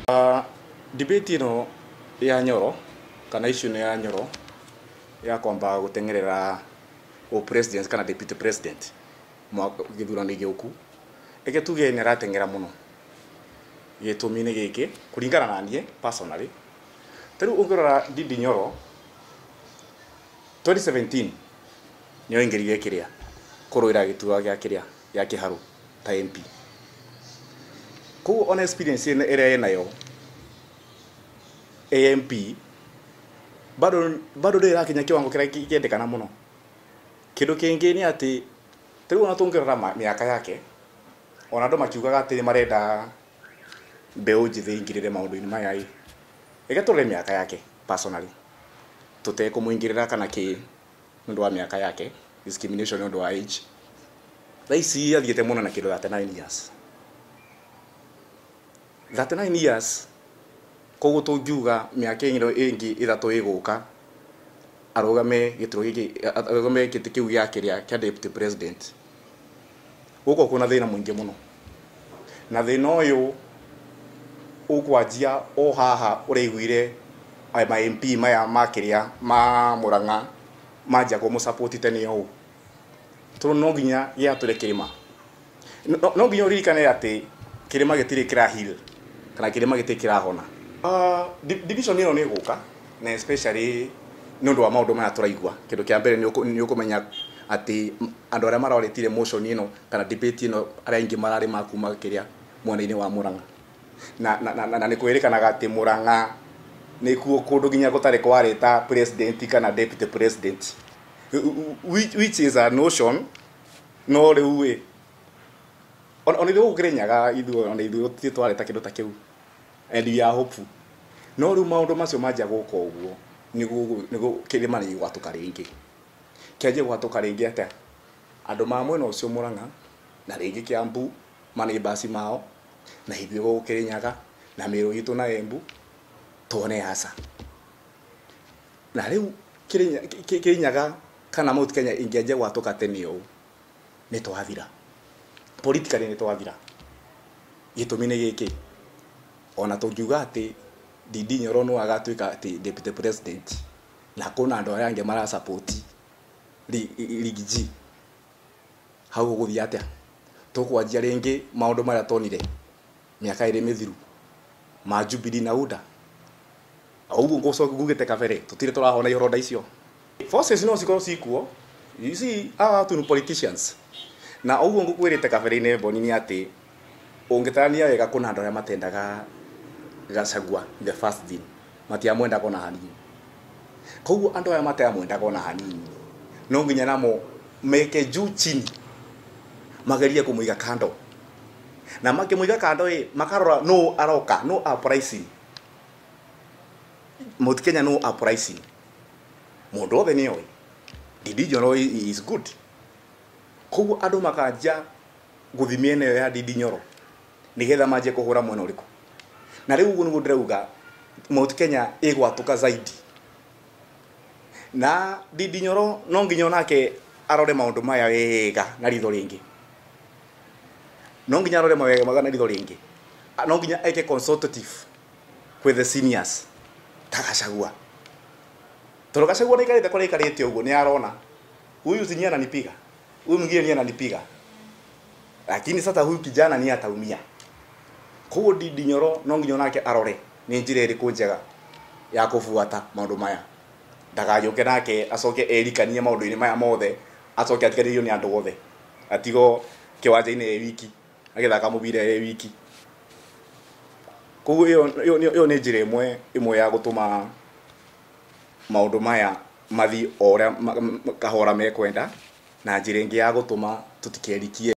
Debate ino ya Nyoro kana issue ya Nyoro ya kwamba gutengerera o president kana deputy president githurano giuku ege tuge ni ratengera muno gitumine giki kuringana na nie personally teru ungorora Ndindi Nyoro 2017 nyo ingeririe kiria kuruira gitua gya kiria ya kiharu ta MP ku on experience ere nayo AMP bado ndira kinya kiwango kira kiendekana muno kindu kingi ni ati teru ona tungerera miaka yake ona ndo makiugaga ati marenda mbeu njithi ingirire maundu-ini maya ege tore miaka yake personally tute kumuingirira kana ki ndu wa miaka yake discrimination ndu wa age raisi athiete muno na kindu 39 years 39 years koguo tungiuga miaka ingi ithatu iguka arugame gituro giki arugame kiti kiu ya kiria kia deputy president uko kuna thina mwingi muno na thina uyu ukwanjia o haha ureiguire ma MP maya makiria ma Murang'a manja ko musupport tene yo turu no nginya ya ture kirima no nginya uririkane ati kirima gitiri kira heal kana kirima gitiri kira hona division ino ni guka na especially nundu wa maundu maya turaigua kindu kia mbere ni ukumenya ati andu aria mararetire motion ino kana debate ino aria ingi marari makuma kiria mwena-ini wa Murang'a na ni kwirikanaga ati Murang'a ni kuo kundu nginya gutari kwareta president kana deputy president which is a notion no riu on ithu ukirenyaga ithu on ithu titwareta kindu ta kiu and we are hopeful no riu maundu macio manja guka uguo nigu kirima ni gwatuka ringi kiaje gwatuka ringi ata andu ma mwena ucio Murang'a na ringi Kiambu mani basi mao na hivyo gukirenyaga na Meru itu na Embu tone hasa na riu kirenyaga kana Mount Kenya ingiaje gwatuka tene yo ni twathira politically ni twathira gitumine giki ona tungiuga ati Ndindi Nyoro no agatuika ati deputy president na kuna andu aria ange mara support ligiji hau guthia atia tukwanjia ringi maundu maria tonire miaka iri mithiru ma Jubilee na UDA augu ngocoka gugite kabere tutire turahona iroda icio forces no cikoro cikuo you see our two politicians na augu ngukwirite kabere-ini bonini ati ungitarania wega kuna andu aria matendaga Gachagua the first thing matia mwenda kona hanini koguo andu aya matia mwenda kona hanini no nginya namo meke juu chini mageria kumuiga kando na makimuiga kando makarora no aroka no uprising Mount Kenya no uprising mundu othe ni oi Ndindi Nyoro is good koguo andu makanja guthimia ene ya Ndindi Nyoro nigetha manje kuhura mwena uriku na riu uguo niguo ndirauga Mount Kenya igwatuka zaidi na Ndindi Nyoro no nginya onake arore maundu maya wega na ritho ringi no nginya arore mawega magana ritho ringi no nginya eke consultative with the seniors Gachagua toro Gachagua ni karite kore karite uguo ni arona huyu sinia ananipiga huyu mwingine ni ananipiga lakini sasa huyu kijana ni ataumia kwa Ndindi Nyoro no nginya nake arore ni njire iriku njega ya kufuata maundu maya ndagajoke nake acoke erikanie maundu-ini maya mothe acoke atigaririo ni andu othe atigo kiwanja-ini wiki agithaka mubira wiki koguo yo ni njire imwe ya gutuma maundu maya mathi oria kahora mekwenda na njire ingi ya gutuma tutikerikie